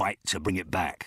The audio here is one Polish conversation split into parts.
fight to bring it back.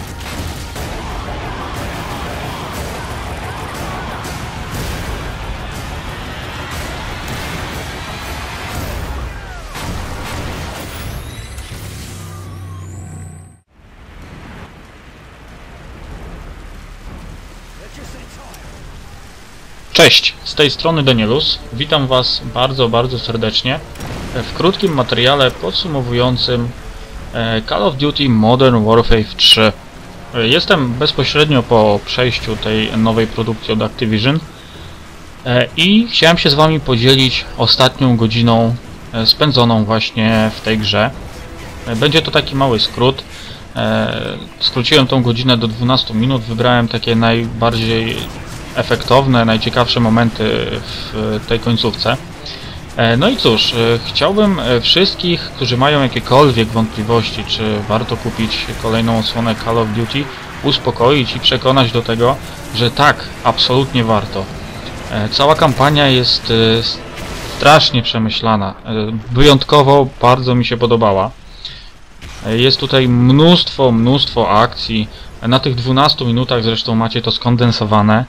Cześć, z tej strony Danielus. Witam Was bardzo serdecznie w krótkim materiale podsumowującym Call of Duty Modern Warfare 3. Jestem bezpośrednio po przejściu tej nowej produkcji od Activision i chciałem się z Wami podzielić ostatnią godziną spędzoną właśnie w tej grze. Będzie to taki mały skrót. Skróciłem tą godzinę do 12 minut, wybrałem takie najbardziej efektowne, najciekawsze momenty w tej końcówce. No i cóż, chciałbym wszystkich, którzy mają jakiekolwiek wątpliwości, czy warto kupić kolejną odsłonę Call of Duty, uspokoić i przekonać do tego, że tak, absolutnie warto. Cała kampania jest strasznie przemyślana. Wyjątkowo bardzo mi się podobała. Jest tutaj mnóstwo akcji. Na tych 12 minutach zresztą macie to skondensowane.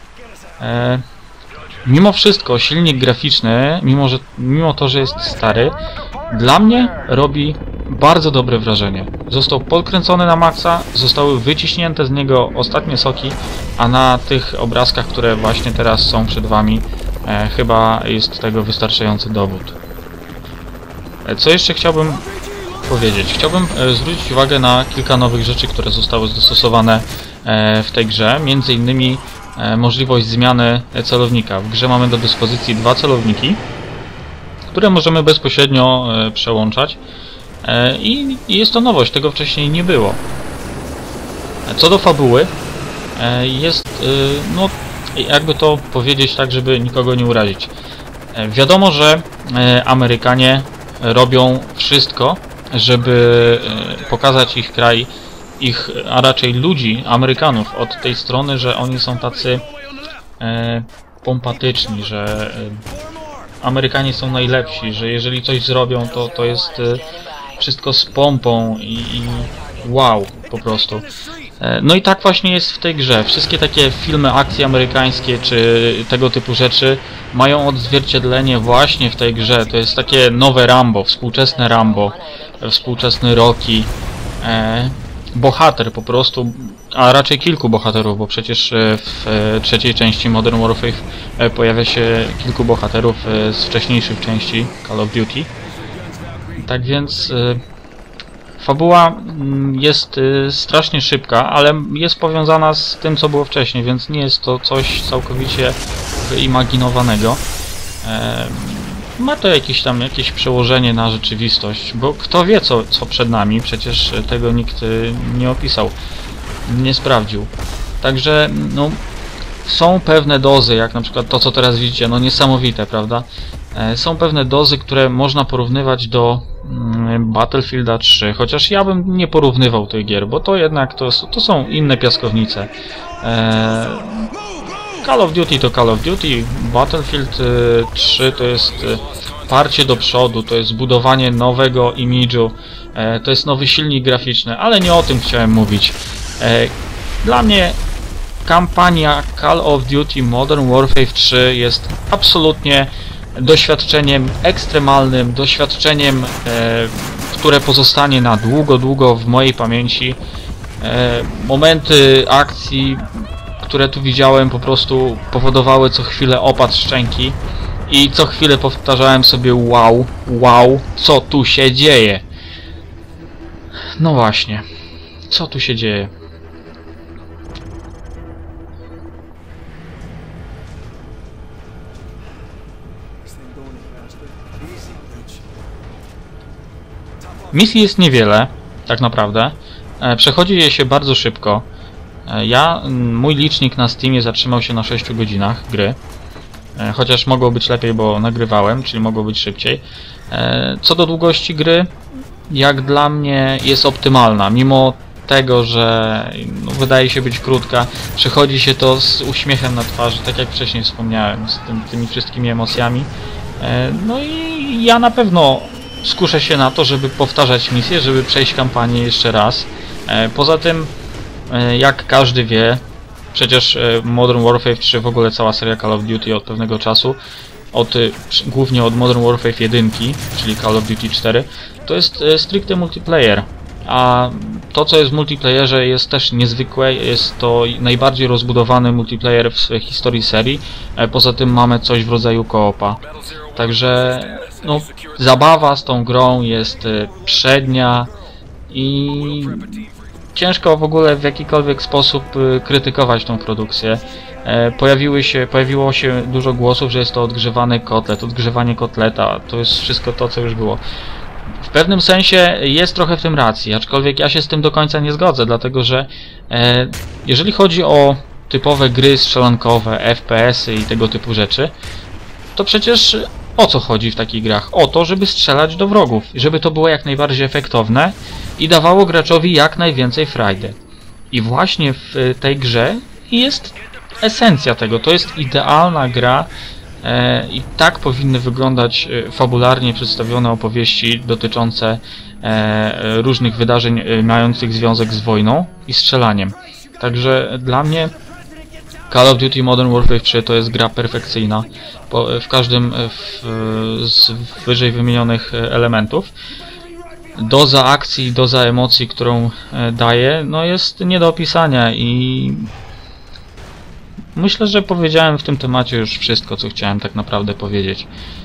Mimo wszystko silnik graficzny, mimo to, że jest stary, dla mnie robi bardzo dobre wrażenie. Został podkręcony na maksa, zostały wyciśnięte z niego ostatnie soki, a na tych obrazkach, które właśnie teraz są przed Wami, chyba jest tego wystarczający dowód. Co jeszcze chciałbym powiedzieć? Chciałbym zwrócić uwagę na kilka nowych rzeczy, które zostały dostosowane w tej grze, między innymi możliwość zmiany celownika. W grze mamy do dyspozycji dwa celowniki, które możemy bezpośrednio przełączać i jest to nowość, tego wcześniej nie było. Co do fabuły, jest, no jakby to powiedzieć tak, żeby nikogo nie urazić. Wiadomo, że Amerykanie robią wszystko, żeby pokazać ich kraj, a raczej ludzi, Amerykanów, od tej strony, że oni są tacy pompatyczni, że Amerykanie są najlepsi, że jeżeli coś zrobią, to jest wszystko z pompą i wow, po prostu. No i tak właśnie jest w tej grze. Wszystkie takie filmy akcji amerykańskie, czy tego typu rzeczy mają odzwierciedlenie właśnie w tej grze. To jest takie nowe Rambo, współczesny Rocky. Bohater po prostu, a raczej kilku bohaterów, bo przecież w trzeciej części Modern Warfare pojawia się kilku bohaterów z wcześniejszych części Call of Duty. Tak więc fabuła jest strasznie szybka, ale jest powiązana z tym, co było wcześniej, więc nie jest to coś całkowicie wyimaginowanego. Ma to jakieś przełożenie na rzeczywistość, bo kto wie co przed nami, przecież tego nikt nie opisał, nie sprawdził. Także no, są pewne dozy, jak na przykład to, co teraz widzicie, no niesamowite, prawda? Są pewne dozy, które można porównywać do Battlefielda 3, chociaż ja bym nie porównywał tych gier, bo to jednak to są inne piaskownice. Call of Duty to Call of Duty, Battlefield 3 to jest parcie do przodu, to jest budowanie nowego imidżu, to jest nowy silnik graficzny, ale nie o tym chciałem mówić. Dla mnie kampania Call of Duty Modern Warfare 3 jest absolutnie doświadczeniem ekstremalnym, doświadczeniem, które pozostanie na długo w mojej pamięci. Momenty akcji, które tu widziałem, po prostu powodowały co chwilę opad szczęki i co chwilę powtarzałem sobie wow, co tu się dzieje? No właśnie, co tu się dzieje? Misji jest niewiele, tak naprawdę. Przechodzi je się bardzo szybko. Mój licznik na Steamie zatrzymał się na 6 godzinach gry. Chociaż mogło być lepiej, bo nagrywałem, czyli mogło być szybciej. Co do długości gry, jak dla mnie jest optymalna. Mimo tego, że no, wydaje się być krótka, przechodzi się to z uśmiechem na twarzy, tak jak wcześniej wspomniałem, z tymi wszystkimi emocjami. No i ja na pewno skuszę się na to, żeby powtarzać misje, żeby przejść kampanię jeszcze raz. Poza tym, jak każdy wie, przecież Modern Warfare 3, w ogóle cała seria Call of Duty od pewnego czasu, głównie od Modern Warfare 1, czyli Call of Duty 4, to jest stricte multiplayer. A to, co jest w multiplayerze, jest też niezwykłe, jest to najbardziej rozbudowany multiplayer w historii serii. Poza tym mamy coś w rodzaju koopa. Także no, zabawa z tą grą jest przednia i ciężko w ogóle w jakikolwiek sposób krytykować tą produkcję. Pojawiło się dużo głosów, że jest to odgrzewany kotlet, odgrzewanie kotleta, to jest wszystko to, co już było. W pewnym sensie jest trochę w tym racji, aczkolwiek ja się z tym do końca nie zgodzę, dlatego że jeżeli chodzi o typowe gry strzelankowe, FPS-y i tego typu rzeczy, to przecież o co chodzi w takich grach? O to, żeby strzelać do wrogów, żeby to było jak najbardziej efektowne i dawało graczowi jak najwięcej frajdy. I właśnie w tej grze jest esencja tego, to jest idealna gra i tak powinny wyglądać fabularnie przedstawione opowieści dotyczące różnych wydarzeń mających związek z wojną i strzelaniem. Także dla mnie Call of Duty Modern Warfare 3 to jest gra perfekcyjna w każdym z wyżej wymienionych elementów. Doza akcji, doza emocji, którą daje, no jest nie do opisania i myślę, że powiedziałem w tym temacie już wszystko, co chciałem tak naprawdę powiedzieć.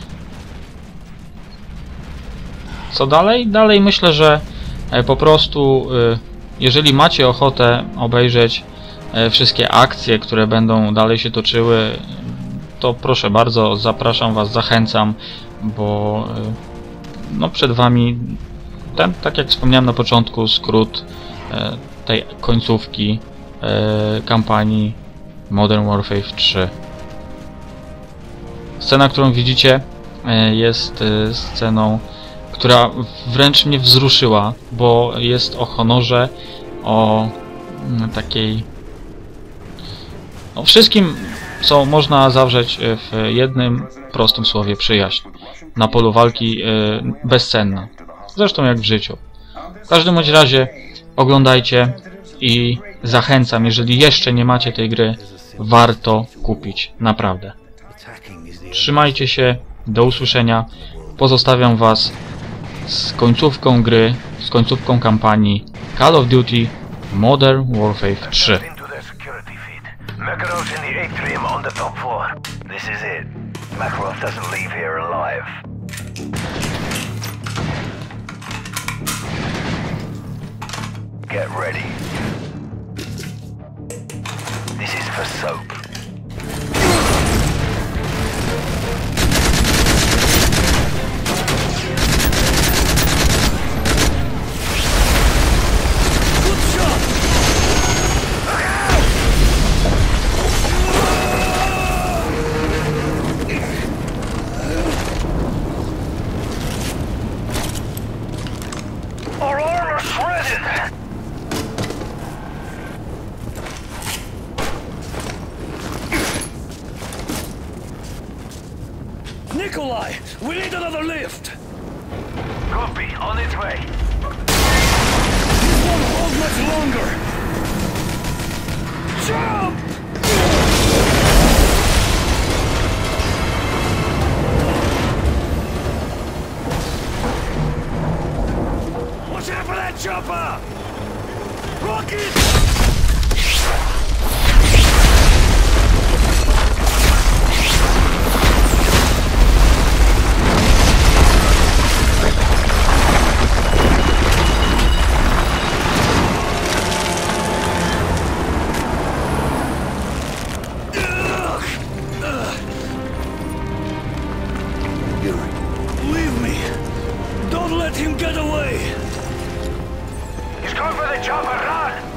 Co dalej? Dalej myślę, że po prostu jeżeli macie ochotę obejrzeć wszystkie akcje, które będą dalej się toczyły, to proszę bardzo, zapraszam Was, zachęcam, bo no przed Wami ten, tak jak wspomniałem na początku, skrót tej końcówki kampanii Modern Warfare 3. Scena, którą widzicie, jest sceną, która wręcz mnie wzruszyła, bo jest o honorze, o takiej... o wszystkim, co można zawrzeć w jednym prostym słowie: przyjaźń. Na polu walki bezcenna. Zresztą jak w życiu. W każdym bądź razie oglądajcie i zachęcam, jeżeli jeszcze nie macie tej gry, warto kupić. Naprawdę. Trzymajcie się, do usłyszenia. Pozostawiam Was z końcówką gry, z końcówką kampanii Call of Duty Modern Warfare 3. Makarov's in the atrium on the top floor. This is it. Makarov doesn't leave here alive. Get ready. This is for soap. Our armor's shredded! Nikolai, we need another lift! Copy, on its way. This won't hold much longer! Jump! Watch out for that chopper! Rocket! Leave me! Don't let him get away! He's going for the chopper, run!